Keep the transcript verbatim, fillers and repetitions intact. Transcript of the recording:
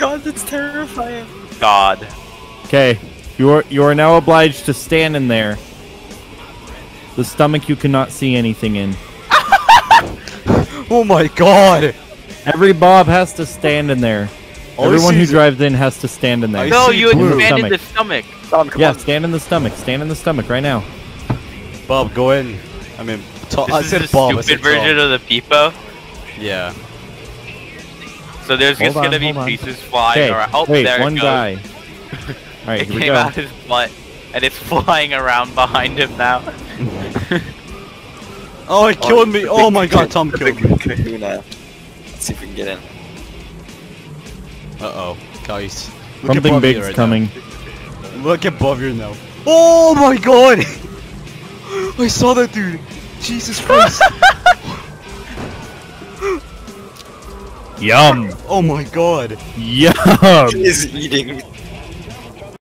god, that's terrifying. God. Okay, you are you are now obliged to stand in there. The stomach you cannot see anything in. Oh my god! Every Bob has to stand in there. All I Everyone see who is- drives in has to stand in there. I No, see you blue. expanded the stomach. Tom, come Yeah, on. stand in the stomach. Stand in the stomach right now. Bob, go in. I mean, Tom, This I is said the Bob. I stupid said version Tom. of the Peepo. Yeah. So there's Hold just on, gonna be hold on. pieces flying Okay, around. Oh, wait, there one it goes. guy. Alright, It here we came go. out his butt, and it's flying around behind him now. Oh, it killed me! the Oh big my god, ca- Tom the killed big me. kahuna. Let's see if we can get in. Uh oh, guys. Look Something at Bovia big's right coming. Now. Look at Bovia now. Oh my god! I saw that dude! Jesus Christ! Yum! Oh my god! Yum! He is eating